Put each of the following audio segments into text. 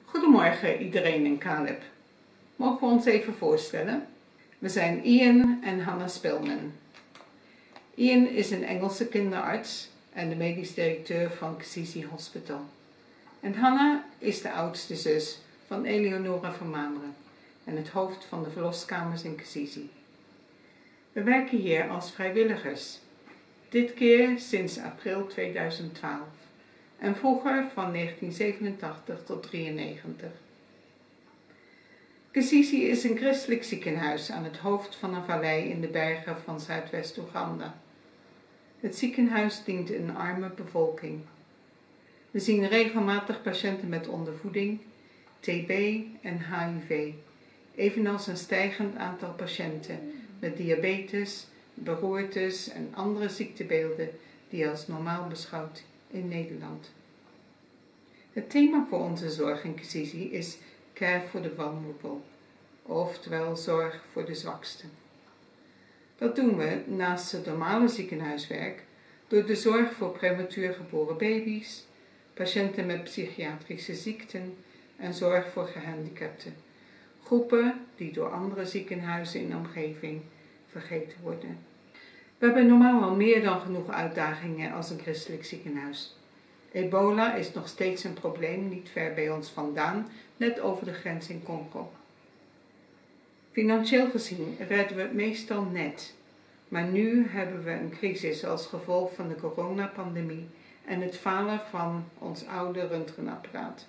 Goedemorgen iedereen in Caleb. Mogen we ons even voorstellen? We zijn Ian en Hannah Spelman. Ian is een Engelse kinderarts en de medisch directeur van Kizzi Hospital. En Hannah is de oudste zus van Eleonora van Maanderen en het hoofd van de verloskamers in Kizzi. We werken hier als vrijwilligers, dit keer sinds april 2012 en vroeger van 1987 tot 1993. Kizzi is een christelijk ziekenhuis aan het hoofd van een vallei in de bergen van Zuidwest-Oeganda. Het ziekenhuis dient een arme bevolking. We zien regelmatig patiënten met ondervoeding, TB en HIV, evenals een stijgend aantal patiënten met diabetes, beroertes en andere ziektebeelden die als normaal beschouwd in Nederland. Het thema voor onze zorg in Kizzi is Care for the Vulnerable, oftewel zorg voor de zwaksten. Dat doen we naast het normale ziekenhuiswerk door de zorg voor prematuur geboren baby's, patiënten met psychiatrische ziekten en zorg voor gehandicapten, groepen die door andere ziekenhuizen in de omgeving vergeten worden. We hebben normaal al meer dan genoeg uitdagingen als een christelijk ziekenhuis. Ebola is nog steeds een probleem niet ver bij ons vandaan, net over de grens in Congo. Financieel gezien redden we het meestal net, maar nu hebben we een crisis als gevolg van de coronapandemie en het falen van ons oude röntgenapparaat.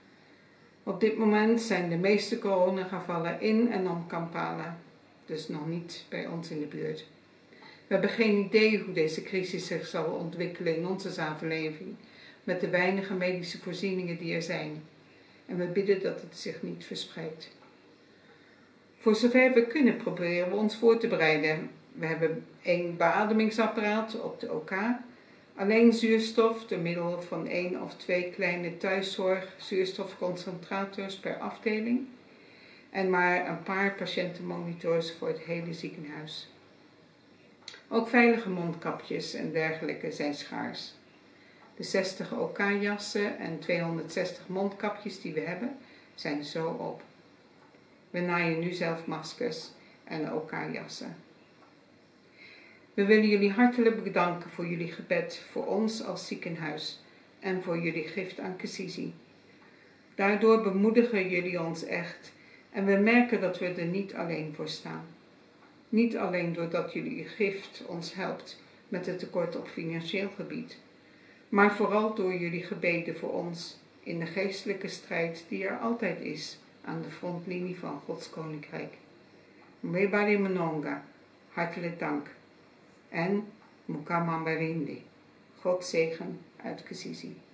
Op dit moment zijn de meeste coronagevallen in en om Kampala, dus nog niet bij ons in de buurt. We hebben geen idee hoe deze crisis zich zal ontwikkelen in onze samenleving, met de weinige medische voorzieningen die er zijn. En we bidden dat het zich niet verspreidt. Voor zover we kunnen proberen we ons voor te bereiden. We hebben 1 beademingsapparaat op de OK, alleen zuurstof door middel van 1 of 2 kleine thuiszorg zuurstofconcentrators per afdeling en maar een paar patiëntenmonitors voor het hele ziekenhuis. Ook veilige mondkapjes en dergelijke zijn schaars. De 60 OK-jassen en 260 mondkapjes die we hebben zijn zo op. We naaien nu zelf maskers en OK-jassen. We willen jullie hartelijk bedanken voor jullie gebed voor ons als ziekenhuis en voor jullie gift aan Kizzi. Daardoor bemoedigen jullie ons echt en we merken dat we er niet alleen voor staan. Niet alleen doordat jullie gift ons helpt met het tekort op financieel gebied, maar vooral door jullie gebeden voor ons in de geestelijke strijd die er altijd is aan de frontlinie van Gods Koninkrijk. Mwebali Mnonga, hartelijk dank. En Mukama Mbarindi, God zegen uit Kizzi.